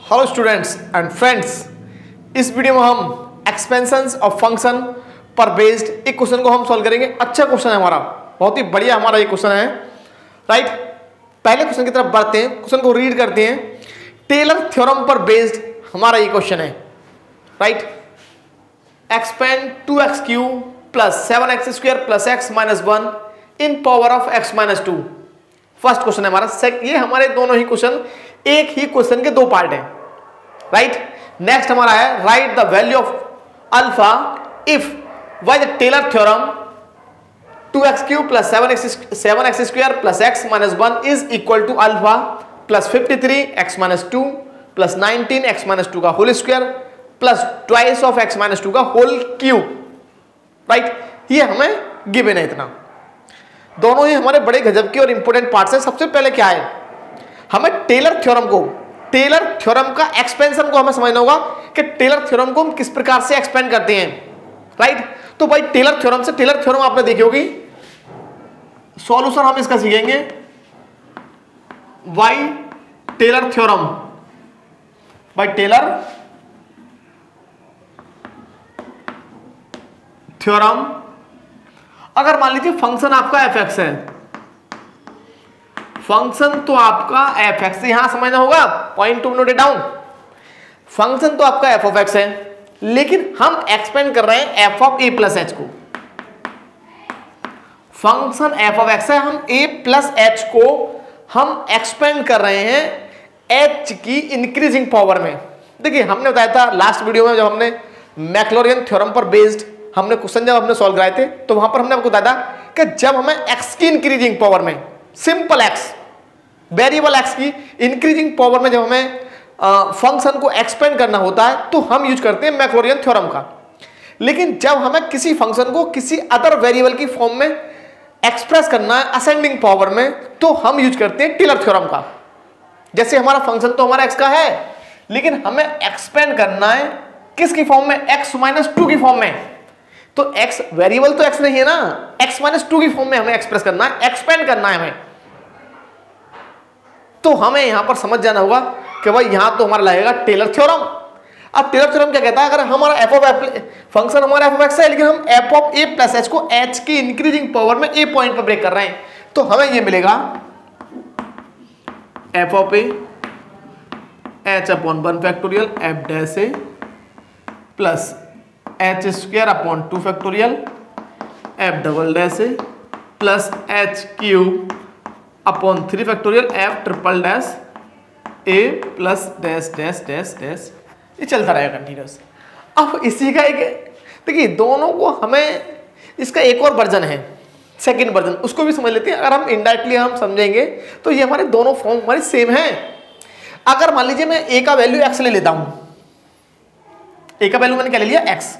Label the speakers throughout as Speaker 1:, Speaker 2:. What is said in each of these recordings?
Speaker 1: Hello students and friends, इस video में हम एक्सपेंशंस ऑफ फंक्शन पर बेस्ड एक क्वेश्चन को हम सॉल्व करेंगे। अच्छा क्वेश्चन है हमारा, बहुत ही बढ़िया हमारा ये क्वेश्चन है। राइट, पहले क्वेश्चन की तरफ बढ़ते हैं, क्वेश्चन को रीड करते हैं। टेलर थ्योरम पर बेस्ड हमारा ये क्वेश्चन है। Right, expand 2x cube plus 7x square plus x minus 1 in power of x minus 2। First question है हमारा। ये हमारे दोनों ही क्वेश्चन एक ही क्वेश्चन के दो पार्ट हैं। राइट, नेक्स्ट हमारा है right the value of alpha if by the Taylor theorem 2x cube plus 7x square plus x minus 1 is equal to alpha plus 53x minus 2 plus 19x minus 2 का whole square plus twice of x minus 2 का whole cube. Right, ये हमें given है इतना। दोनों ही हमारे बड़े गजब के और इंपॉर्टेंट पार्ट्स हैं। सबसे पहले क्या है, हमें टेलर थ्योरम का एक्सपेंशन को हमें समझना होगा कि टेलर थ्योरम को हम किस प्रकार से एक्सपेंड करते हैं। राइट, तो भाई टेलर थ्योरम आपने देखी होगी। सॉल्यूशन हम इसका सीखेंगे। Why Taylor theorem, by Taylor theorem. अगर मान लीजिए फंक्शन आपका एफ एक्स है, फंक्शन तो आपका एफ एक्स, यहां समझना होगा, point to note down. Function तो आपका एफ ऑफ एक्स है, लेकिन हम एक्सपेंड कर रहे हैं f of a plus h को। फंक्शन एफ ऑफ एक्स है, हम ए प्लस एच को हम एक्सपेंड कर रहे हैं एच की इंक्रीजिंग पावर में। देखिए, हमने बताया था लास्ट वीडियो में, जब हमने मैक्लॉरियन थ्योरम पर बेस्ड हमने क्वेश्चन जब हमने सॉल्व कराए थे, तो वहां पर हमने आपको बताया था कि जब हमें एक्स की इंक्रीजिंग पावर में, सिंपल एक्स, वेरिएबल एक्स की इंक्रीजिंग पावर में जब हमें फंक्शन को एक्सपेंड करना होता है, तो हम यूज करते हैं मैक्लॉरियन थ्योरम का। लेकिन जब हमें किसी फंक्शन को किसी अदर वेरिएबल की फॉर्म में एक्सप्रेस करना है असेंडिंग पावर में, तो हम यूज करते हैं टेलर थ्योरम का। जैसे हमारा फंक्शन तो हमारा एक्स का है, लेकिन हमें एक्सपेंड करना है किसकी फॉर्म में, एक्स माइनस 2 की फॉर्म में। तो एक्स वेरिएबल तो एक्स नहीं है ना, एक्स माइनस 2 की फॉर्म में हमें एक्सप्रेस करना है, एक्सपेंड करना है हमें। तो हमें यहां पर समझ जाना होगा कि भाई यहां तो हमारा लगेगा टेलर थ्योरम। अब टेलर थ्योरम क्या कहता है, अगर हमारा एफ ऑफ फंक्शन हमारा एफ ऑफ एक्स है, लेकिन हम f of a plus h को एच की इंक्रीजिंग पावर में ए पॉइंट पर ब्रेक कर रहे हैं, तो हमें ये मिलेगा f of a h upon 1 factorial F dash a plus h square upon 2 factorial F double dash a plus h cube upon 3 factorial F triple dash a plus dash dash dash dash, ये चलता रहेगा continuous. अब इसी का एक, देखिए दोनों को हमें, इसका एक और वर्जन है, सेकंड वर्जन, उसको भी समझ लेते हैं। अगर हम इनडायरेक्टली हम समझेंगे तो ये हमारे दोनों फॉर्म हमारे सेम हैं। अगर मान लीजिए मैं ए का वैल्यू एक्स ले लेता हूं, ए का वैल्यू मैंने क्या ले लिया, एक्स,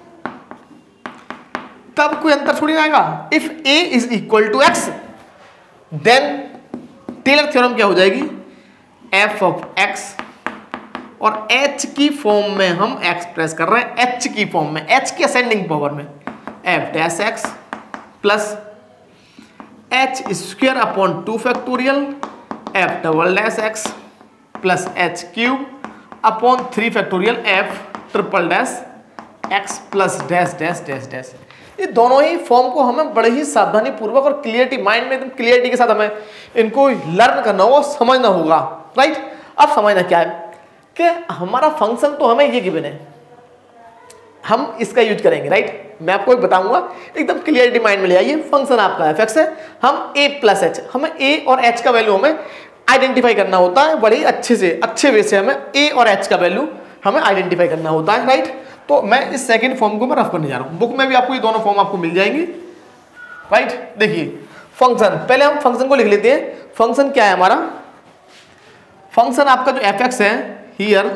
Speaker 1: तब कोई अंतर थोड़ी ना आएगा। If a is equal to x, then Taylor theorem क्या हो जाएगी, एफ ऑफ एक्स, और एच की फॉर्म में हम एक्सप्रेस कर रहे हैं, एच की फॉर्म में, एच की असेंडिंग पावर में, f dash x plus h square upon 2 factorial F double dash x plus h cube upon 3 factorial F triple dash x plus dash dash dash dash. ये दोनों ही form को हमें बड़े ही सावधानी पूर्वक और क्लियरिटी, माइंड में एकदम क्लियरिटी के साथ हमें इनको लर्न करना होगा, समझना होगा। राइट, अब समझना क्या है कि हमारा फंक्शन तो हमें ये गिवन है, हम इसका यूज करेंगे। राइट, मैं आपको एक बताऊंगा, एकदम क्लियरिटी माइंड में ले आइए। फंक्शन आपका एफ एक्स है, हम ए प्लस एच, हमें ए और एच का वैल्यू हमें आइडेंटिफाई करना होता है, बड़े ही अच्छे वे से हमें ए और एच का वैल्यू हमें आइडेंटिफाई करना होता है। राइट, तो मैं इस सेकंड फॉर्म को मैं रफ करने जा रहा हूं, बुक में भी आपको ये दोनों फॉर्म आपको मिल जाएंगे। राइट, देखिए फंक्शन, पहले हम फंक्शन को लिख लेते हैं। फंक्शन क्या है हमारा, फंक्शन आपका जो एफ एक्स है, हियर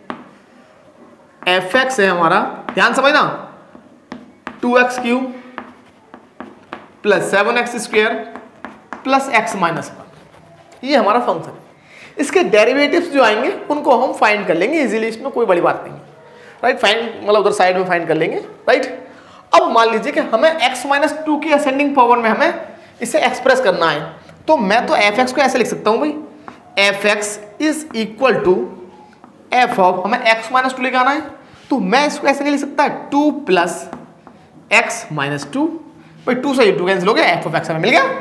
Speaker 1: एफ एक्स है हमारा, ध्यान समझना, 2x cube plus 7x square plus x minus 1, ये हमारा फंक्शन है। इसके डेरिवेटिव्स जो आएंगे उनको हम फाइंड कर लेंगे इजीली, इसमें कोई बड़ी बात नहीं है। राइट, फाइंड मतलब उधर साइड में फाइंड कर लेंगे। राइट, अब मान लीजिए कि हमें x माइनस 2 की असेंडिंग पावर में हमें इसे एक्सप्रेस करना है, तो मैं तो एफ एक्स को ऐसे लिख सकता हूं भाई, f x is equal to f of, हमें x माइनस टू लेके आना है, तो मैं इसको ऐसे नहीं लिख सकता 2 प्लस एक्स माइनस टू, भाई 2 से 2 कैंसिल हो गया, एफ ऑफ एक्स हमें मिल गया,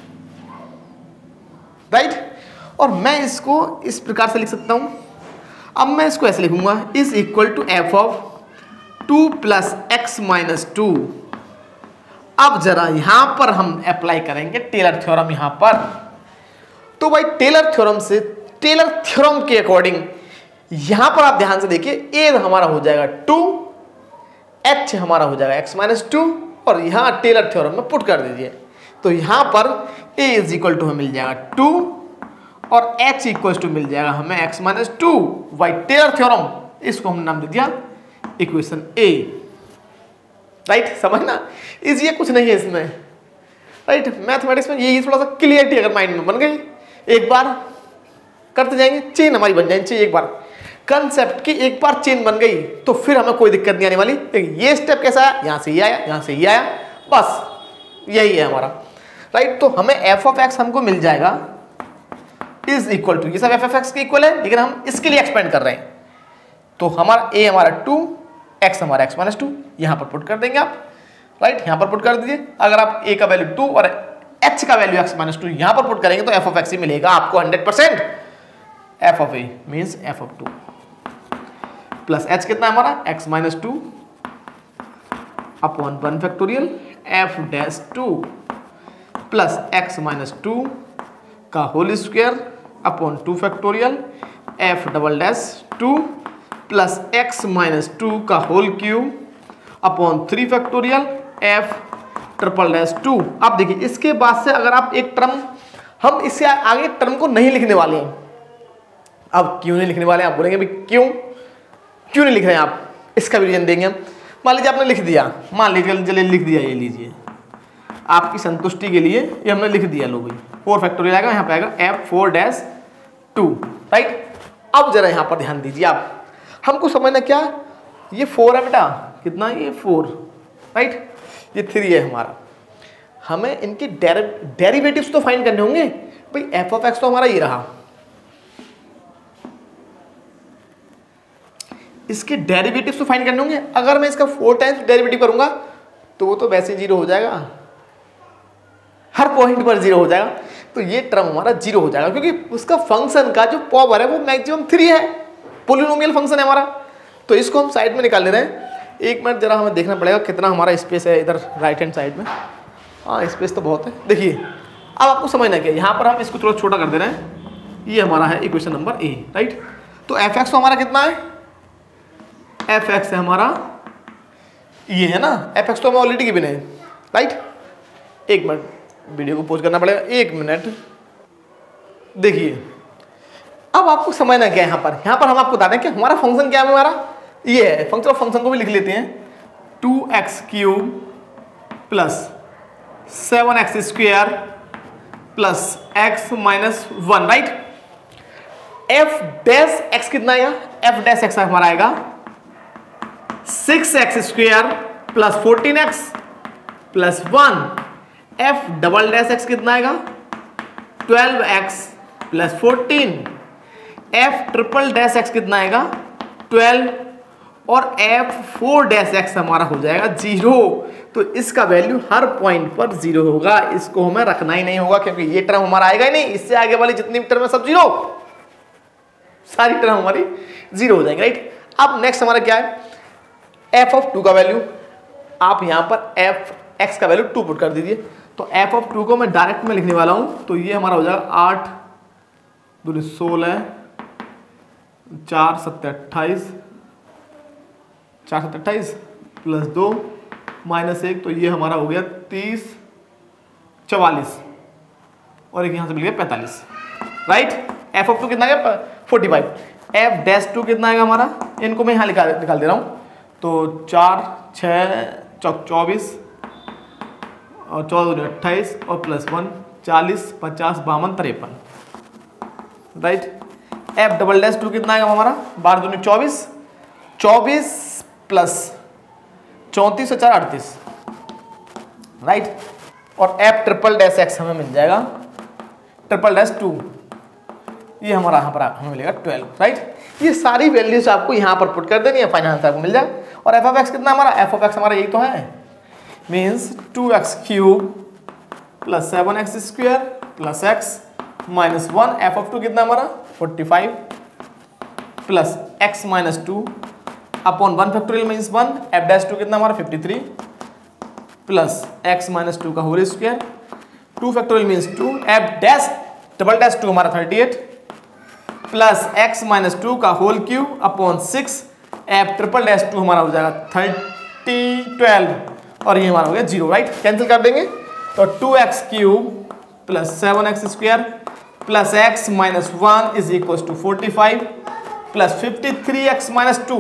Speaker 1: राइट। और मैं इसको इस प्रकार से लिख सकता हूं, अब मैं इसको ऐसे लिखूंगा is equal to f of 2 plus x minus two. अब जरा यहां पर हम अप्लाई करेंगे टेलर थ्योरम यहां पर। तो भाई टेलर थ्योरम से, टेलर थ्योरम के अकॉर्डिंग यहां पर आप ध्यान से देखिए, ए हमारा हो जाएगा 2, एच हमारा हो जाएगा x माइनस टू, और यहां टेलर थ्योरम में पुट कर दीजिए। तो यहां पर a इज इक्वल टू हमें मिल जाएगा 2 और h इक्वल टू मिल जाएगा हमें x minus two. Y Taylor theorem, इसको हमने नाम दे दिया इक्वेशन a, राइट। समझना इजी है, कुछ नहीं है इसमें, राइट। मैथमेटिक्स में यही थोड़ा सा क्लियरिटी अगर माइंड में बन गई, एक बार करते जाएंगे, चेन हमारी बन जानी चाहिए। एक बार कंसेप्ट की एक बार चेन बन गई तो फिर हमें कोई दिक्कत नहीं आने वाली। ये स्टेप कैसा है, यहां से ये आया, यहां से ये आया, बस यही है हमारा, राइट। तो हमें एफ ऑफ एक्स हमको मिल जाएगा इज इक्वल टू, ये सब एफ ऑफ एक्स के इक्वल है, लेकिन हम इसके लिए एक्सपेंड कर रहे हैं। तो हमारा ए हमारा 2, एक्स हमारा एक्स माइनस टू, यहां पर पुट कर देंगे आप, राइट। यहां पर पुट कर दीजिए। अगर आप ए का वैल्यू 2 और एच का वैल्यू एक्स माइनस टू यहां पर पुट करेंगे तो एफ ऑफ एक्स ही मिलेगा आपको 100%। F of A means F of 2 plus H कितना है हमारा X minus two upon 1 factorial F dash 2 plus x minus two का whole square upon 2 factorial F double dash 2 plus x minus two का whole cube upon 3 factorial F triple dash 2। अब देखिए इसके बाद से अगर आप एक टर्म, हम इससे आगे टर्म को नहीं लिखने वाले हैं। अब क्यों नहीं लिखने वाले हैं, आप बोलेंगे भाई क्यों नहीं लिख रहे हैं आप, इसका भी रीजन देंगे हम। मान लीजिए आपने लिख दिया, मान लीजिए चलिए लिख दिया, ये लीजिए आपकी संतुष्टि के लिए ये हमने लिख दिया, लो भाई 4 फैक्टोरियल आएगा, यहाँ पे आएगा एफ 4 डैश 2, राइट। अब जरा यहाँ पर ध्यान दीजिए आप, हमको समझना क्या, ये 4 है बेटा, कितना है ये 4, राइट, ये 3 है हमारा। हमें इनके डेरिवेटिव्स तो फाइंड करने होंगे भाई। एफ ऑफ एक्स तो हमारा ये रहा, इसके डेरिवेटिव्स तो फाइंड करने होंगे। अगर मैं इसका 4 टाइम्स डेरिवेटिव करूंगा तो वो तो वैसे 0 हो जाएगा, हर पॉइंट पर 0 हो जाएगा। तो ये टर्म हमारा 0 हो जाएगा, क्योंकि उसका फंक्शन का जो पावर है वो मैक्सिमम 3 है, पोलिनोमियल फंक्शन है हमारा। तो इसको हम साइड में निकाल ले रहे हैं। एक मिनट जरा हमें देखना पड़ेगा कितना हमारा स्पेस है इधर राइट हैंड साइड में। हाँ स्पेस तो बहुत है। देखिए अब आपको समझना क्या, यहाँ पर हम इसको थोड़ा छोटा कर दे रहे हैं। ये हमारा है इक्वेशन नंबर ए, राइट। तो एफ एक्स तो हमारा कितना है, एफ एक्स है हमारा ये है ना, एफ एक्स तो हमें ऑलरेडी गिवन है, राइट। एक मिनट वीडियो को पॉज करना पड़ेगा, 1 मिनट। देखिए अब आपको समझना क्या है, यहाँ पर हम आपको बता दें कि हमारा फंक्शन क्या है, हमारा ये है फंक्शन। ऑफ फंक्शन को भी लिख लेते हैं, 2x cube plus 7x square plus x minus 1, right. F dash X कितना आएगा, एफ डैश एक्स हमारा आएगा 6x square plus 14x plus 1। F double dash X कितना आएगा 12x plus 14। F triple dash X कितना आएगा 12 और एफ 4 डैश एक्स हमारा हो जाएगा 0। तो इसका वैल्यू हर पॉइंट पर 0 होगा, इसको हमें रखना ही नहीं होगा, क्योंकि ये टर्म हमारा आएगा ही नहीं। इससे आगे वाली जितनी भी टर्म है सब 0, सारी टर्म हमारी 0 हो जाएंगी, राइट। अब नेक्स्ट हमारा क्या है, एफ ऑफ 2 का वैल्यू, आप यहां पर एफ एक्स का वैल्यू 2 पुट कर दीजिए। तो एफ ऑफ 2 को मैं डायरेक्ट में लिखने वाला हूं, तो ये हमारा हो जाएगा 8 दूनी 16 4 7 28 4 7 28 प्लस 2 माइनस 1, तो ये हमारा हो गया 30 44 और एक यहां से मिल गया 45, राइट। एफ ऑफ 2 कितना आएगा 45। एफ डैश 2 कितना आएगा हमारा, इनको मैं यहां निकाल दे रहा हूं। तो 4 6 24 और 14 28 और plus 1 40 50 52 53, right. F double dash 2 कितना आएगा हमारा 12 दूनी 24 24 प्लस 34 और 4 38, राइट। और एफ ट्रिपल डैश एक्स हमें मिल जाएगा ट्रिपल डैश 2, ये हमारा यहाँ पर हमें मिलेगा 12, राइट। ये सारी वैल्यूज आपको यहाँ पर पुट कर देनी है, फाइनल आंसर आपको मिल जाए। और एफ ऑफ एक्स कितना हमारा, एफ ऑफ एक्स हमारा यही तो है, means 2x cube plus 7x square plus x minus 1। F of 2 कितना हमारा 45 plus x minus 2 upon 1 factorial means 1। F dash 2 कितना हमारा 53 प्लस x माइनस 2 का whole square, 2 factorial means 2। F dash double dash 2 हमारा 38 प्लस x माइनस 2 का whole cube upon 6। F triple dash 2 हमारा हो जाएगा 12 और ये हमारा हो गया 0, राइट। कैंसिल कर देंगे तो 2x cube plus 7x square plus x minus 1 is equal to 45 plus 53x minus 2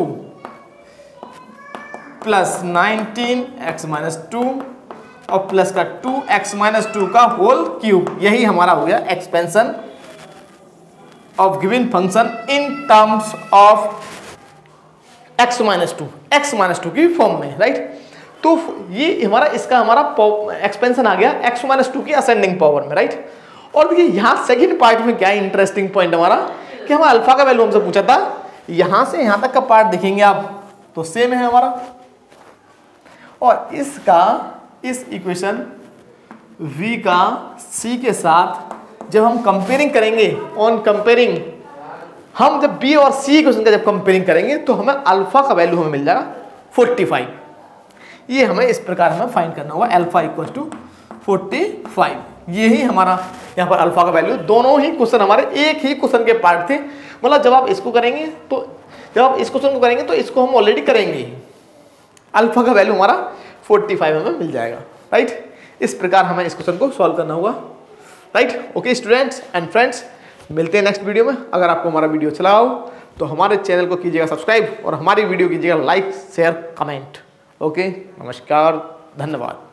Speaker 1: plus 19x minus 2 और प्लस का 2x माइनस 2 का होल क्यूब। यही हमारा हो गया expansion of given function in terms of x minus 2 की form में, right. तो ये हमारा इसका हमारा एक्सपेंशन आ गया x माइनस 2 की असेंडिंग पावर में, राइट। और देखिए यहाँ सेकंड पार्ट में क्या इंटरेस्टिंग पॉइंट हमारा कि हमारा अल्फा का वैल्यू हमसे पूछा था, यहाँ से यहाँ तक का पार्ट देखेंगे आप तो सेम है हमारा, और इसका इस इक्वेशन v का c के साथ जब हम कंपेयरिंग करेंगे, ऑन कंपेयरिंग हम जब b और c इक्वेशन का जब कंपेयरिंग करेंगे तो हमें अल्फा का वैल्यू हमें मिल जाएगा 45। ये हमें इस प्रकार हमें फाइंड करना होगा, अल्फा इक्वल टू 45। यही हमारा यहाँ पर अल्फा का वैल्यू। दोनों ही क्वेश्चन हमारे एक ही क्वेश्चन के पार्ट थे, मतलब जब आप इसको करेंगे तो जब आप इस क्वेश्चन को करेंगे तो इसको हम ऑलरेडी करेंगे। अल्फा का वैल्यू हमारा 45 हमें मिल जाएगा, राइट। इस प्रकार हमें इस क्वेश्चन को सॉल्व करना होगा, right. Okay students and friends, मिलते हैं नेक्स्ट वीडियो में। अगर आपको हमारा वीडियो अच्छा लगा हो तो हमारे चैनल को कीजिएगा सब्सक्राइब और हमारी वीडियो कीजिएगा लाइक शेयर कमेंट। ओके, नमस्कार, धन्यवाद।